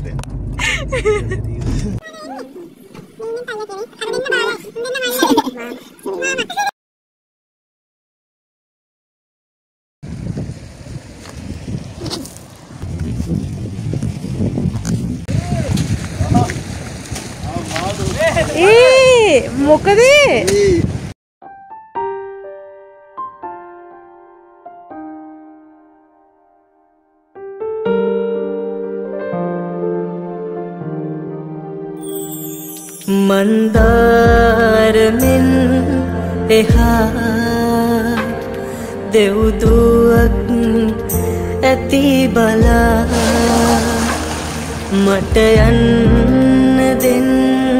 මොකද මන්දාරමින් එහා දෙව්දුවක් ඇති බලා මට යන්න දෙන්න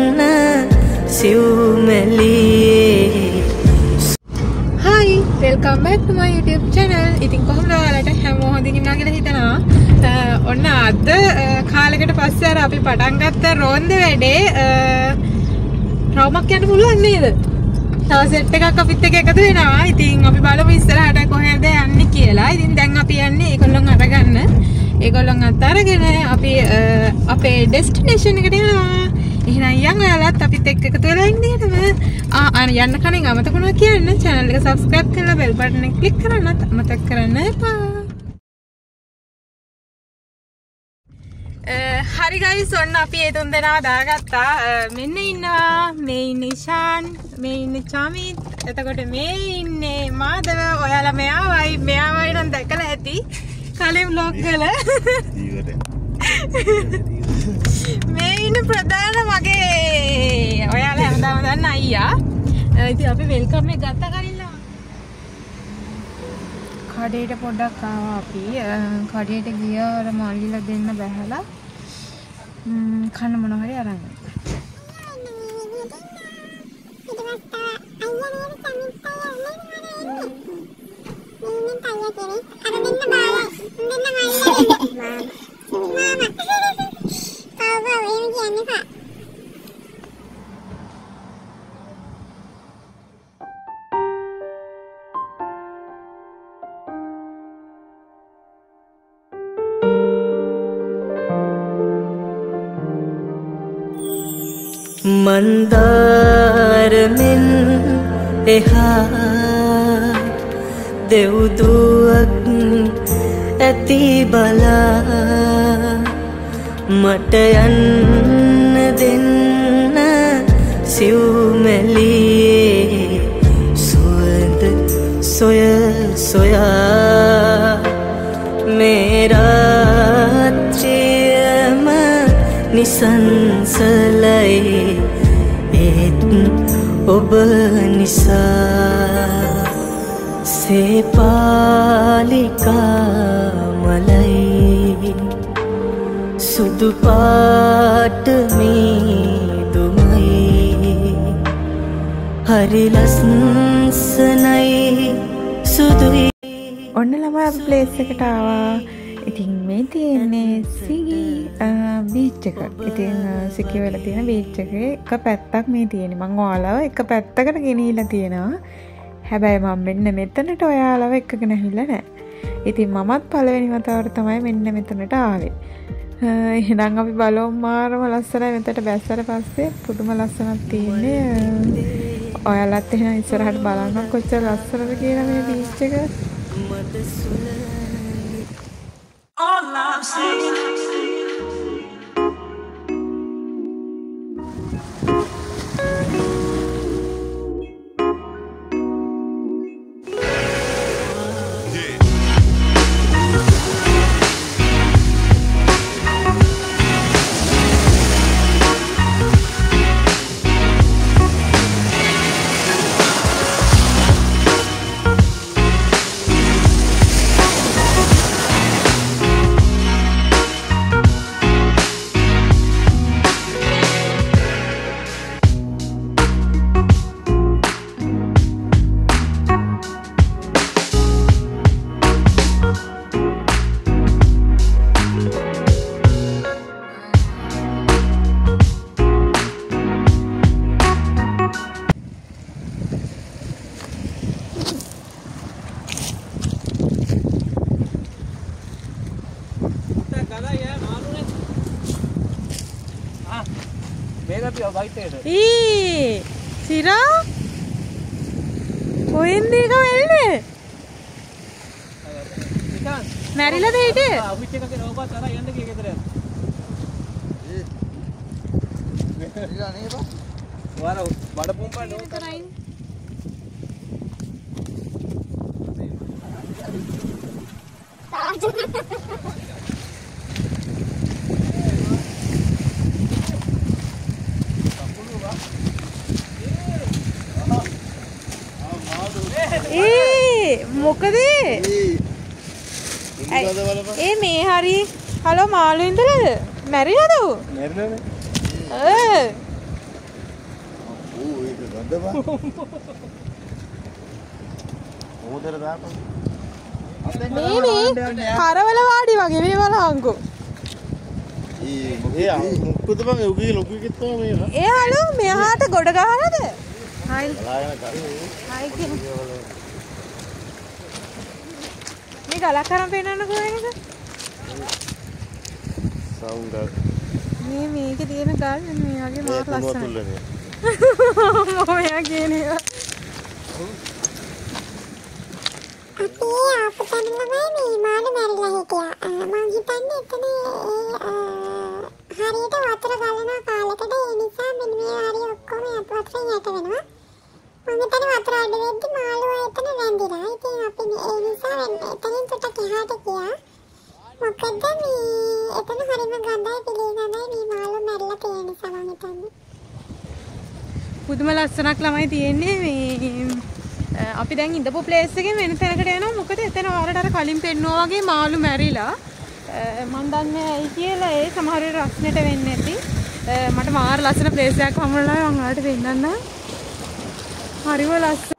සිව්මැලියේ. Hi, welcome back to my YouTube channel. ඉතින් කොහොමද ඔයාලට හැමෝම හොඳින් ඉන්නවා කියලා හිතනවා. ඔන්න අද කාලයකට පස්සේ අර අපි පටන් ගත්ත රෝන්ද වැඩේ රවුමක් යන්න පුළුවන් නේද? තව සෙට් එකක් අපිත් එක්ක එකතු වෙනවා. ඉතින් අපි බලමු ඉස්සරහට කොහෙද යන්නේ කියලා. ඉතින් දැන් අපි යන්නේ ඒගොල්ලන් අරගන්න. ඒගොල්ලන් අතරගෙන අපි අපේ ඩෙස්ටිනේෂන් එකට යනවා. එහෙනම් යන් ඔයාලත් අපිත් එක්ක එකතු වෙලා ඉන්න නේද? යන්න කලින් අමතක වුණා කියන්න channel එක subscribe කරලා bell button එක click කරන්නත් අමතක කරන්න එපා. හරි guys ඔන්න අපි ඒ තුන් දෙනා දාගත්තා. මෙන්න ඉන්නවා මේ ඉන්නේ ෂාන්, මේ ඉන්නේ චාමිත්, එතකොට මේ ඉන්නේ මාදව. ඔයාලා මෙයාවයි නම් දැකලා ඇති කලින් vlog වල. මේ ඉන්න ප්‍රධාන මගේ ඔයාලා හැමදාම දන්න අයියා. ඉතින් අපි වෙල්කම් එක ගත්ත කලින්ලා. කඩේට පොඩ්ඩක් ආවා අපි. කඩේට ගියා අර මල්ලිලා දෙන්න බැහැලා. කන්න මොන හරි අරන්. මන්දාරමින් එහා දෙව්දුවක් ඇති බලා මට යන්න දෙන්න සිව්මැලියේ සුවඳ සොය සොයා මේ රාත්‍රියම නිසංසලයි ඒත් ඔබ නිසා සේපාලිකා මලයි සුදු පාට මීදුමයි හරි ලස්සනයි සුදුයි. ඔන්න ළමයි අපි ප්ලේස් එකට ආවා. ඉතින් මේ තියෙන්නේ සිගි බීච් එක. ඉතින් සිකි වල තියෙන බීච් එකේ එක පැත්තක් මේ තියෙන්නේ. මම ඔයාලව එක පැත්තකට ගෙනිහිලා තියෙනවා. හැබැයි මම මෙන්න මෙතනට ඔයාලව එක්කගෙන ඇවිල්ලා නැහැ. ඉතින් මමත් පළවෙනි වතාවට තමයි මෙන්න මෙතනට ආවේ. එහෙනම් අපි බලමු මාරම ලස්සනයි මෙතනට බැස්සට පස්සේ පුදුම ලස්සනක් තියෙන්නේ. ඔයාලත් එහෙනම් ඉස්සරහට බලන්න කොච්චර ලස්සනද කියලා මේ බීච් එක. All I'm saying මේක වයිට් එකට. සිරා කොහෙන්ද එක වෙන්නේ? මැරිලාද හිටියේ? අපිත් එකක නෝබත් අර යන්න ගියේ ගෙදර. මැරිලා නේද? වර බඩ පුම්පා නෝ කරයින්. මොකද මේ හරි හලෝ මාළු ඉඳලාද මැරිලාද ඌ මැරිලානේ ඒක ගඳවා මොකටද දාපන් මේ කරවල වාඩි වගේ මේ බලංකෝ මොකද බං උගේ ලොකු එකක් තමයි මේ හලෝ මෙහාට ගොඩ ගහනද හයි බලාගෙන කරේ හයි මේ ගලක් කරන් පේනන්නකෝ මේක සවුන්ඩ් මේකේ තියෙන ගල් මේ වගේ මාත් ලස්සනයි මොයා කියන්නේ අපේ අපතන ළමයි මේ මාළු මැරිලා හිටියා. මම හිතන්නේ එතන හරියට වතුර ගලන කාලෙකට ඒ නිසා මෙන්න මේ හරිය ඔක්කොම වතුරෙන් යට වෙනවා. මම හිතන්නේ වතුර අඩු වෙද්දි මාළු එතන වැඳිලා. ඉතින් අපි ඒ නිසා එතනින් ටිකක් එහාට ගියා. මොකද මේ එතන හරිම ගඳයි පිළිගඳයි මේ මාළු මැරිලා තියෙන නිසා මම හිතන්නේ. පුදුම ලස්සනක් ළමයි තියෙන්නේ මේ අපි දැන් ඉඳපු ප්ලේස් එකෙන් වෙන තැනකට යනවා මොකද එතන වලට අර කලින් පෙන්නවා වගේ මාළු මැරිලා මම දන්නේ ඇයි කියලා ඒ සමහර වෙලාවට රස්නෙට වෙන්නේ නැති මට මාර ලස්සන ප්ලේස් එකක් හම්බුණා මම ඔයාලට පෙන්නන්න හරිම ලස්සන